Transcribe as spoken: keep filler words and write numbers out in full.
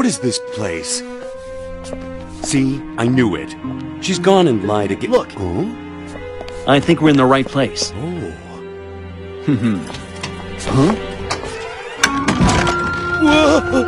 What is this place? See? I knew it. She's gone and lied again. Look. Oh? I think we're in the right place. Oh. Hmm. Huh? Whoa!